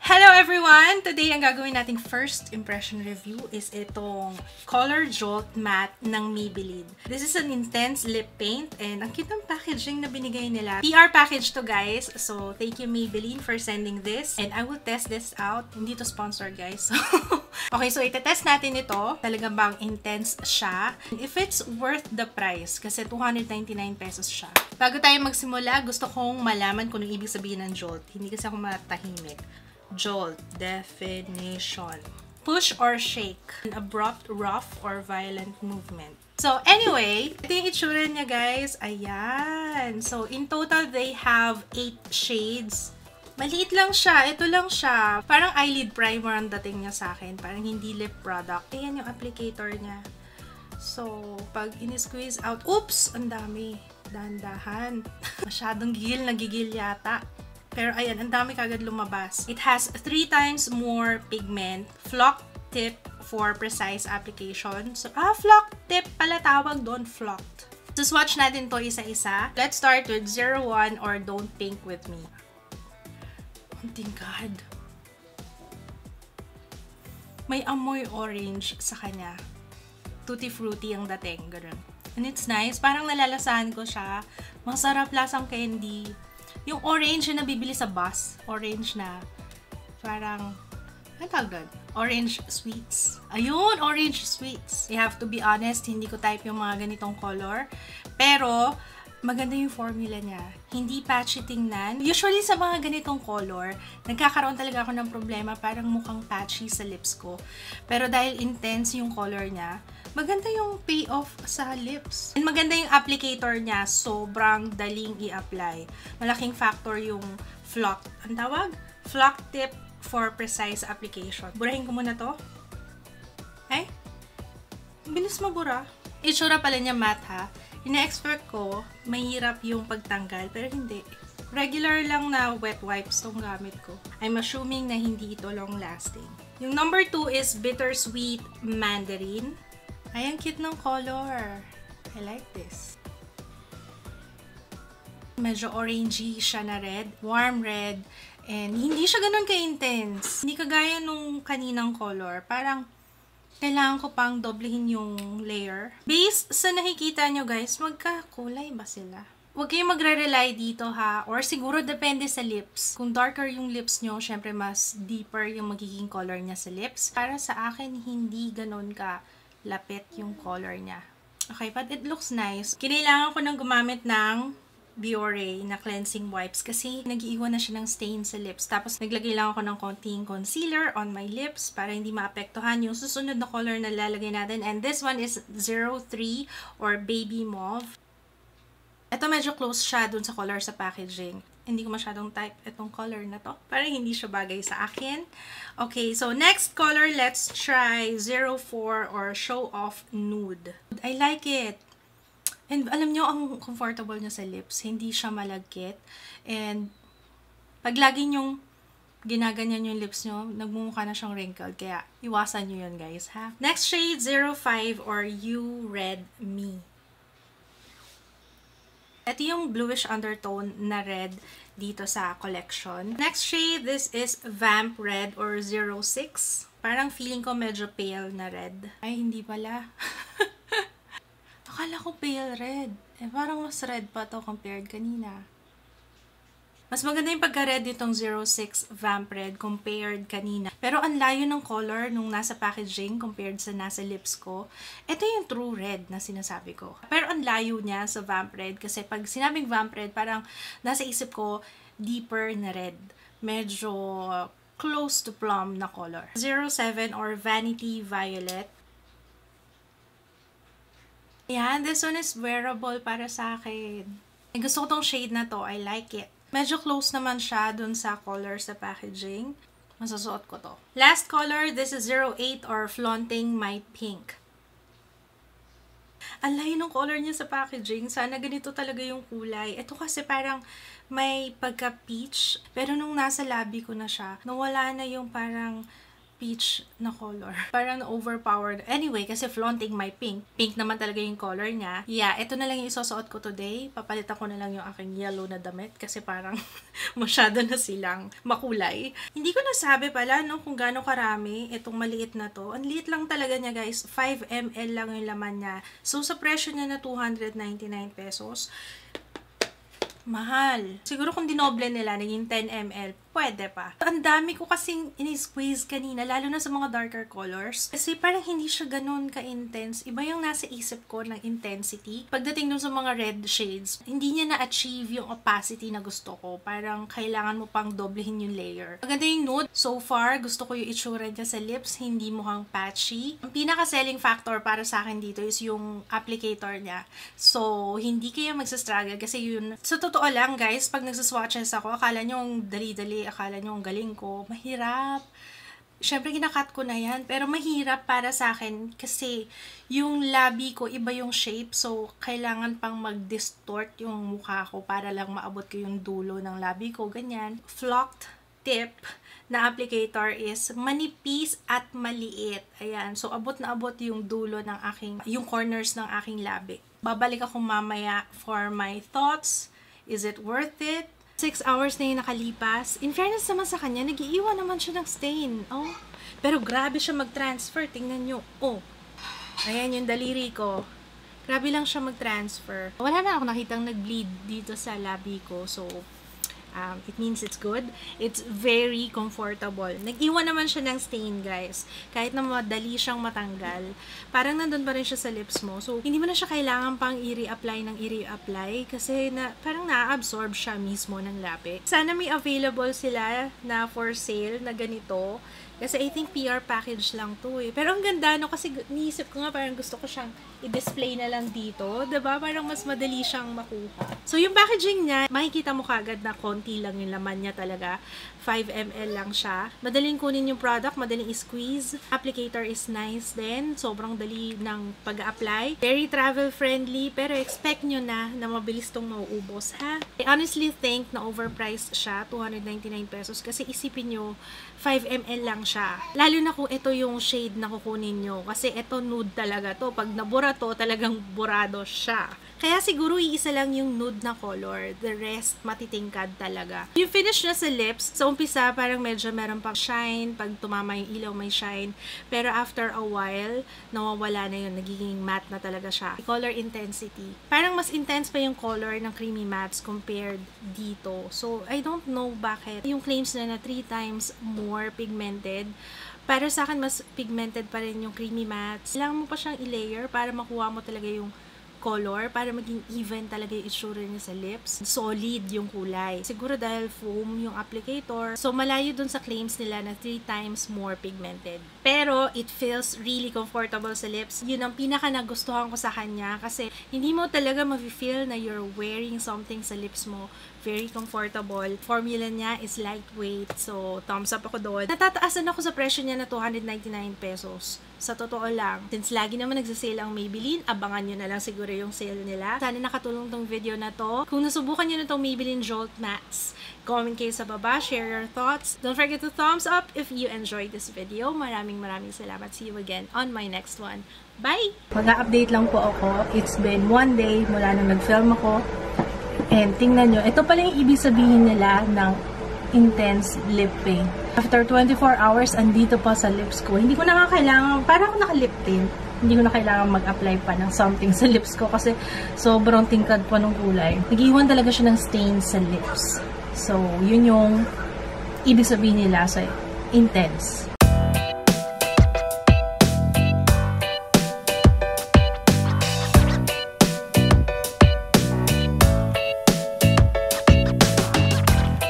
Hello everyone! Today, ang gagawin nating first impression review is itong Color Jolt Matte ng Maybelline. This is an intense lip paint and ang cute ng packaging na binigay nila. PR package to guys, so thank you Maybelline for sending this and I will test this out. Hindi to sponsor guys. Okay, so itetest natin ito. Talagang bang intense siya. If it's worth the price, kasi 299 pesos siya. Bago tayo magsimula, gusto kong malaman kung ano ibig sabihin ng Jolt. Hindi kasi ako matahimik. Jolt. Definition. Push or shake. An abrupt, rough, or violent movement. So, anyway, ito yung itsura niya, guys. Ayan. So, in total, they have 8 shades. Maliit lang siya. Ito lang siya. Parang eyelid primer ang dating niya sa akin. Parang hindi lip product. Ayan yung applicator niya. So, pag in-squeeze out, oops! Ang dami. Dahan-dahan. Masyadong gigil yata. Pero ayan, ang dami kagad lumabas. It has 3 times more pigment. Flock tip for precise application. So, flock tip pala tawag doon, flocked. So, swatch natin to isa-isa. Let's start with 01 or Don't Pink With Me. Oh, thank God. May amoy orange sa kanya. Tutti fruity ang dating, ganun. And it's nice. Parang nalalasahan ko siya. Masarap lasang candy. Yung orange na nabibili sa bus. Orange na parang, ano tawag doon? Orange sweets. Ayun, orange sweets. I have to be honest, hindi ko type yung mga ganitong color. Pero, maganda yung formula niya. Hindi patchy tingnan. Usually sa mga ganitong color, nagkakaroon talaga ako ng problema. Parang mukhang patchy sa lips ko. Pero dahil intense yung color niya, maganda yung payoff sa lips. And maganda yung applicator niya. Sobrang daling i-apply. Malaking factor yung flock. Ang tawag? Flock tip for precise application. Burahin ko muna to. Ay? Bilis mabura. Itsura pala niya matte ha. Ina-expect ko, mahirap yung pagtanggal. Pero hindi. Regular lang na wet wipes tong gamit ko. I'm assuming na hindi ito long lasting. Yung number 2 is Bittersweet Mandarin. Ay, ang cute ng color. I like this. Medyo orangey siya na red. Warm red. And hindi siya ganun ka-intense. Hindi kagaya nung kaninang color. Parang kailangan ko pang doblehin yung layer. Based sa nakikita nyo guys, magkakulay ba sila? Huwag kayong magre-rely dito ha. Or siguro depende sa lips. Kung darker yung lips nyo, syempre mas deeper yung magiging color niya sa lips. Para sa akin, hindi ganun ka lapit yung color niya. Okay, but it looks nice. Kinailangan ko nang gumamit ng Biore na cleansing wipes kasi nag-iiwan na siya ng stain sa lips. Tapos naglagay lang ako ng konting concealer on my lips para hindi maapektuhan yung susunod na color na lalagay natin. And this one is 03 or Baby Mauve. Ito medyo close siya dun sa color sa packaging. Hindi ko masyadong type itong color na to. Parang hindi siya bagay sa akin. Okay, so next color, let's try 04 or Show Off Nude. I like it. And alam nyo, ang comfortable niya sa lips. Hindi siya malagkit. And pag lagi nyong ginaganyan yung lips nyo, nagmumukha na siyang wrinkled. Kaya iwasan nyo yun guys, ha? Next shade, 05 or You Red Me. Ito yung bluish undertone na red dito sa collection. Next shade, this is Vamp Red or 06. Parang feeling ko medyo pale na red. Ay, hindi pala. Akala ko pale red. Eh, parang mas red pa to compared kanina. Mas maganda yung pagka-red nitong 06 Vamp Red compared kanina. Pero ang layo ng color nung nasa packaging compared sa nasa lips ko. Ito yung true red na sinasabi ko. Pero ang layo niya sa Vamp Red kasi pag sinabing Vamp Red, parang nasa isip ko deeper na red. Medyo close to plum na color. 07 or Vanity Violet. Ayan, this one is wearable para sa akin. Gusto ko tong shade na to. I like it. Medyo close naman siya dun sa color sa packaging. Masasuot ko to. Last color, this is 08 or Flaunting My Pink. Ang layo ng color niya sa packaging. Sana ganito talaga yung kulay. Ito kasi parang may pagka-peach. Pero nung nasa labi ko na siya, nawala na yung parang peach na color. Parang overpowered. Anyway, kasi flaunting my pink. Pink naman talaga yung color niya. Yeah, ito na lang yung isusuot ko today. Papalitan ko na lang yung aking yellow na damit kasi parang masyado na silang makulay. Hindi ko nasabi pala, no, kung gaano karami itong maliit na to. Ang liit lang talaga niya, guys. 5 ml lang yung laman niya. So, sa presyo niya na 299 pesos, mahal. Siguro kung dinoble nila, naging 10 ml, pwede pa. Ang dami ko kasing in-squeeze kanina, lalo na sa mga darker colors. Kasi parang hindi siya ganun ka-intense. Iba yung nasa isip ko ng intensity. Pagdating dun sa mga red shades, hindi niya na-achieve yung opacity na gusto ko. Parang kailangan mo pang doblehin yung layer. Maganda yung nude. So far, gusto ko yung itsura niya sa lips, hindi mukhang patchy. Ang pinaka-selling factor para sa akin dito is yung applicator niya. So, hindi kayo magsastruggle kasi yun. Sa totoo lang, guys, pag nagsaswatches ako, akala nyo yung dali-dali, akala nyo ang galing ko, mahirap. Siyempre, kinakat ko na yan. Pero mahirap para sa akin kasi yung labi ko, iba yung shape. So, kailangan pang mag-distort yung mukha ko para lang maabot ko yung dulo ng labi ko. Ganyan. Flocked tip na applicator is manipis at maliit. Ayan. So, abot na abot yung dulo ng yung corners ng aking labi. Babalik ako mamaya for my thoughts. Is it worth it? 6 hours na yung nakalipas. In fairness naman sa kanya, nag-iiwan naman siya ng stain. Oh. Pero grabe siya mag-transfer. Tingnan nyo. Oh. Ayan yung daliri ko. Grabe lang siya mag-transfer. Wala na ako nakitang nag-bleed dito sa labi ko. So, it means it's good. It's very comfortable. Nag-iwan naman siya ng stain, guys. Kahit na madali siyang matanggal, parang nandun pa rin siya sa lips mo. So, hindi mo na siya kailangan pang i-reapply ng i-reapply kasi parang na-absorb siya mismo ng labi. Sana may available sila na for sale na ganito. Kasi I think PR package lang to eh. Pero ang ganda, no? Kasi niisip ko nga parang gusto ko siyang i-display na lang dito. Diba? Parang mas madali siyang makuha. So, yung packaging niya, makikita mo kagad na konti lang yung laman niya talaga. 5 ml lang siya. Madaling kunin yung product, madaling i-squeeze. Applicator is nice din. Sobrang dali ng pag-apply. Very travel-friendly, pero expect nyo na mabilis tong mauubos, ha? I honestly think na overpriced siya, 299 pesos. Kasi isipin nyo, 5 ml lang siya. Lalo na kung ito yung shade na kukunin nyo. Kasi ito nude talaga to. Pag nabura to, talagang burado siya. Kaya siguro iisa lang yung nude na color. The rest, matitingkad talaga. Yung finish na sa lips, sa umpisa parang medyo meron pang shine. Pag tumama yung ilaw, may shine. Pero after a while, nawawala na yun. Nagiging matte na talaga siya. Color intensity. Parang mas intense pa yung color ng creamy mattes compared dito. So, I don't know bakit. Yung claims na 3 times more pigmented. Para sa akin, mas pigmented pa rin yung creamy mattes. Kailangan mo pa siyang i-layer para makuha mo talaga yung color, para maging even talaga yung itsura niya sa lips. Solid yung kulay. Siguro dahil foam yung applicator. So, malayo dun sa claims nila na 3 times more pigmented. Pero, it feels really comfortable sa lips. Yun ang pinaka nagustuhan ko sa kanya kasi hindi mo talaga ma-feel na you're wearing something sa lips mo. Very comfortable. Formula niya is lightweight. So, thumbs up ako doon. Natataasan ako sa presyo niya na 299 pesos. Sa totoo lang. Since lagi naman nagsasale ang Maybelline, abangan nyo na lang siguro yung sale nila. Sana nakatulong tong video na to. Kung nasubukan nyo na tong Maybelline Jolt Mattes, comment kayo sa baba, share your thoughts. Don't forget to thumbs up if you enjoyed this video. Maraming salamat. See you again on my next one. Bye! Mag-update lang po ako. It's been 1 day mula nang nag-film ako. And tingnan nyo, ito pala yung ibig sabihin nila ng intense lip paint. After 24 hours, andito pa sa lips ko. Hindi ko na kailangan, para ako naka-lip tint, hindi ko na kailangan mag-apply pa ng something sa lips ko kasi sobrang tingkad pa ng kulay. Nag-iwan talaga siya ng stains sa lips. So, yun yung ibig sabihin nila sa intense.